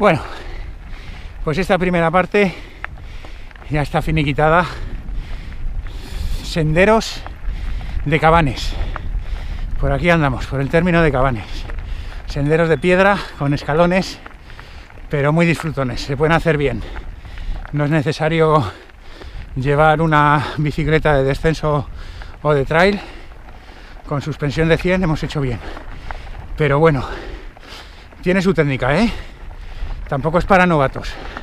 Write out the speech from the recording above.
Bueno, pues esta primera parte ya está finiquitada. Senderos de Cabanes. Por aquí andamos, por el término de Cabanes. Senderos de piedra con escalones, pero muy disfrutones, se pueden hacer bien. No es necesario llevar una bicicleta de descenso o de trail. Con suspensión de 100 hemos hecho bien. Pero bueno, tiene su técnica, ¿eh? Tampoco es para novatos.